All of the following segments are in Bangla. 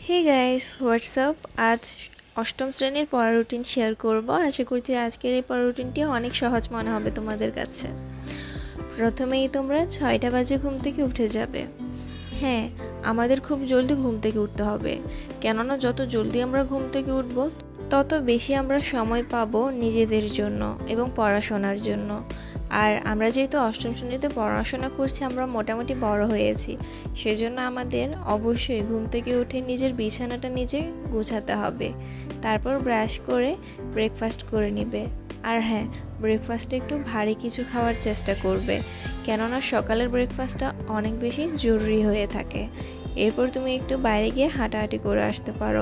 Hey guys WhatsApp. আজ অষ্টম শ্রেণীর পড়া রুটিন শেয়ার করব। আশা করছি আজকের এই পড়া রুটিনটি অনেক সহজ মনে হবে তোমাদের কাছে। প্রথমেই তোমরা 6টা বাজে ঘুম থেকে উঠে যাবে। হ্যাঁ, আমাদের খুব জলদি ঘুম থেকে উঠতে হবে, কেননা যত জলদি আমরা ঘুম থেকে উঠব তত বেশি আমরা সময় পাবো নিজেদের জন্য এবং পড়াশোনার জন্য। আর আমরা যেহেতু অষ্টম শ্রেণীতে পড়াশোনা করছি, আমরা মোটামুটি বড় হয়েছি, সেজন্য আমাদের অবশ্যই ঘুম থেকে উঠে নিজের বিছানাটা নিজে গোছাতে হবে। তারপর ব্রাশ করে ব্রেকফাস্ট করে নেবে। আর হ্যাঁ, ব্রেকফাস্টে একটু ভারী কিছু খাওয়ার চেষ্টা করবে, কেননা সকালের ব্রেকফাস্টটা অনেক বেশি জরুরি হয়ে থাকে। এরপর তুমি একটু বাইরে গিয়ে হাঁটাহাঁটি করে আসতে পারো।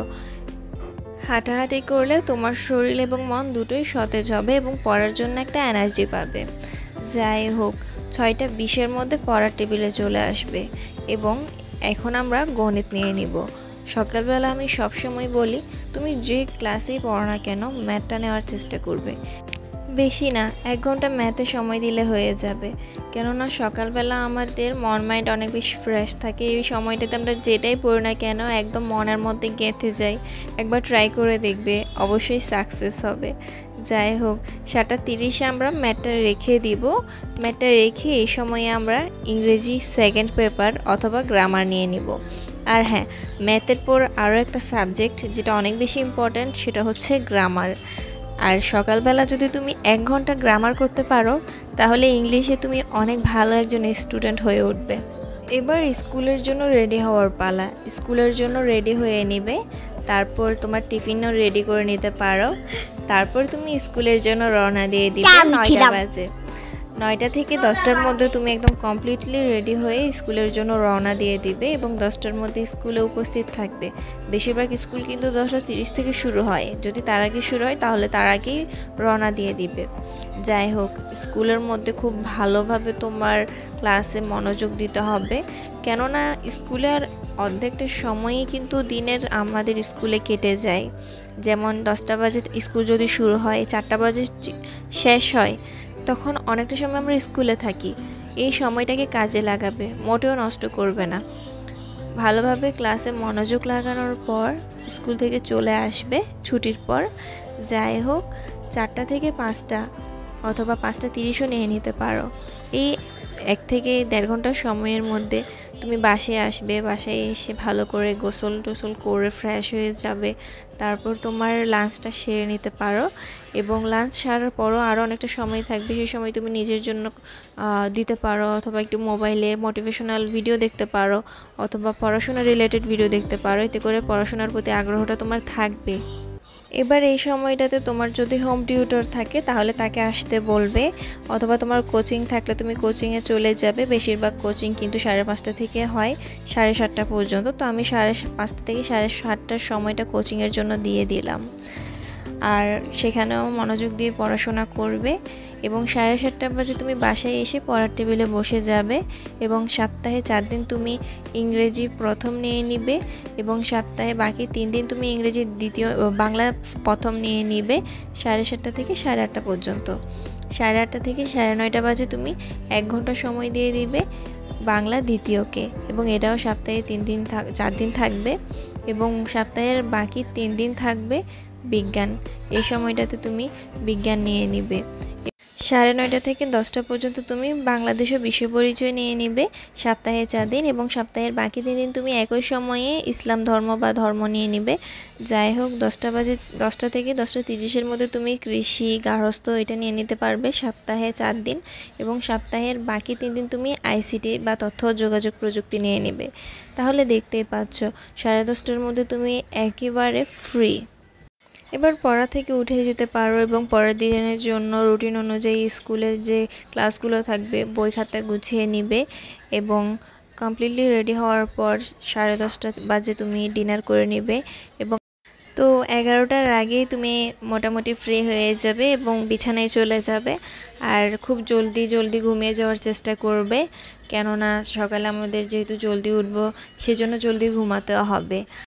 হাঁটাহাঁটি করলে তোমার শরীর এবং মন দুটোই সতেজ হবে এবং পড়ার জন্য একটা এনার্জি পাবে। যাই হোক, 6:20-এর মধ্যে পড়ার টেবিলে চলে আসবে এবং এখন আমরা গণিত নিয়ে নিব। সকালবেলা আমি সবসময় বলি, তুমি যে ক্লাসেই পড়ো না কেন ম্যাথটা নেওয়ার চেষ্টা করবে। বেশি না, 1 ঘন্টা ম্যাথে সময় দিলে হয়ে যাবে, কেননা সকালবেলা আমাদের মন মাইন্ড অনেক বেশি ফ্রেশ থাকে। এই সময়টাতে আমরা যেটাই পড়ি না কেন একদম মনের মধ্যে গেঁথে যাই। একবার ট্রাই করে দেখবে, অবশ্যই সাকসেস হবে। যাই হোক, 7:30-এ আমরা ম্যাথটা রেখে দিব। ম্যাথটা রেখে এই সময়ে আমরা ইংরেজি সেকেন্ড পেপার অথবা গ্রামার নিয়ে নিব। আর হ্যাঁ, ম্যাথের পর আরও একটা সাবজেক্ট যেটা অনেক বেশি ইম্পর্ট্যান্ট, সেটা হচ্ছে গ্রামার। আর সকালবেলা যদি তুমি 1 ঘন্টা গ্রামার করতে পারো, তাহলে ইংলিশে তুমি অনেক ভালো একজন স্টুডেন্ট হয়ে উঠবে। এবার স্কুলের জন্য রেডি হওয়ার পালা। স্কুলের জন্য রেডি হয়ে নেবে, তারপর তোমার টিফিনও রেডি করে নিতে পারো। তারপর তুমি স্কুলের জন্য রওনা দিয়ে দিবে 9টা বাজে। 9টা থেকে 10টার মধ্যে তুমি একদম কমপ্লিটলি রেডি হয়ে স্কুলের জন্য রওনা দিয়ে দিবে এবং 10টার মধ্যে স্কুলে উপস্থিত থাকবে। বেশিরভাগ স্কুল কিন্তু 10:30 থেকে শুরু হয়। যদি তার আগে শুরু হয় তাহলে তার আগেই রওনা দিয়ে দিবে। যাই হোক, স্কুলের মধ্যে খুব ভালোভাবে তোমার ক্লাসে মনোযোগ দিতে হবে, কেননা স্কুলের অর্ধেকটা সময়ই কিন্তু দিনের আমাদের স্কুলে কেটে যায়। যেমন 10টা বাজে স্কুল যদি শুরু হয়, 4টা বাজে শেষ হয়, তখন অনেকটা সময় আমরা স্কুলে থাকি। এই সময়টাকে কাজে লাগাবে, মোটেও নষ্ট করবে না। ভালোভাবে ক্লাসে মনোযোগ লাগানোর পর স্কুল থেকে চলে আসবে ছুটির পর। যাই হোক, 4টা থেকে 5টা অথবা 5:30ও নিয়ে নিতে পারো। এই 1 থেকে 1.5 ঘন্টা সময়ের মধ্যে তুমি বাসায় আসবে। বাসায় এসে ভালো করে গোসল টোসল করে ফ্রেশ হয়ে যাবে। তারপর তোমার লাঞ্চটা সেরে নিতে পারো এবং লাঞ্চ সারার পরও আরও অনেকটা সময় থাকবে। সেই সময় তুমি নিজের জন্য দিতে পারো, অথবা একটু মোবাইলে মোটিভেশনাল ভিডিও দেখতে পারো, অথবা পড়াশোনা রিলেটেড ভিডিও দেখতে পারো। এতে করে পড়াশোনার প্রতি আগ্রহটা তোমার থাকবে। এবার এই সময়টাতে তোমার যদি হোম টিউটর থাকে তাহলে তাকে আসতে বলবে, অথবা তোমার কোচিং থাকলে তুমি কোচিংয়ে চলে যাবে। বেশিরভাগ কোচিং কিন্তু 5:30 থেকে হয় 7:30 পর্যন্ত। তো আমি 5:30 থেকে 7:30টার সময়টা কোচিংয়ের জন্য দিয়ে দিলাম। আর সেখানেও মনোযোগ দিয়ে পড়াশোনা করবে এবং 7:30 বাজে তুমি বাসায় এসে পড়ার টেবিলে বসে যাবে এবং সপ্তাহে 4 দিন তুমি ইংরেজি প্রথম নিয়ে নিবে এবং সপ্তাহে বাকি 3 দিন তুমি ইংরেজি বাংলা প্রথম নিয়ে নিবে 7:30 থেকে 8:30 পর্যন্ত। 8:30 থেকে 9:30 বাজে তুমি 1 ঘন্টা সময় দিয়ে দিবে বাংলা দ্বিতীয়কে এবং এটাও সপ্তাহে 4 দিন থাকবে এবং সপ্তাহের বাকি 3 দিন থাকবে বিজ্ঞান। এই সময়টাতে তুমি বিজ্ঞান নিয়ে নিবে। 9:30 থেকে 10টা পর্যন্ত তুমি বাংলাদেশ ও বিশ্ব পরিচয় নিয়ে নিবে সপ্তাহে 4 দিন এবং সপ্তাহের বাকি 3 দিন তুমি একই সময়ে ইসলাম ধর্ম বা ধর্ম নিয়ে নিবে। যাই হোক, 10টা থেকে 10:30-এর মধ্যে তুমি কৃষি গার্হস্থ্য এটা নিয়ে নিতে পারবে সপ্তাহে 4 দিন এবং সপ্তাহের বাকি 3 দিন তুমি আইসিটি বা তথ্য যোগাযোগ প্রযুক্তি নিয়ে নিবে। তাহলে দেখতেই পাচ্ছ 10:30টার মধ্যে তুমি একেবারে ফ্রি। এবার পড়া থেকে উঠে যেতে পারো এবং পরের দিনের জন্য রুটিন অনুযায়ী স্কুলের যে ক্লাসগুলো থাকবে বই খাতা গুছিয়ে নিবে এবং কমপ্লিটলি রেডি হওয়ার পর 10:30 বাজে তুমি ডিনার করে নিবে এবং তো 11টার আগেই তুমি মোটামুটি ফ্রি হয়ে যাবে এবং বিছানায় চলে যাবে। আর খুব জলদি ঘুমিয়ে যাওয়ার চেষ্টা করবে, কেননা সকালে আমাদের যেহেতু জলদি উঠবো সেজন্য জলদি ঘুমাতে হবে।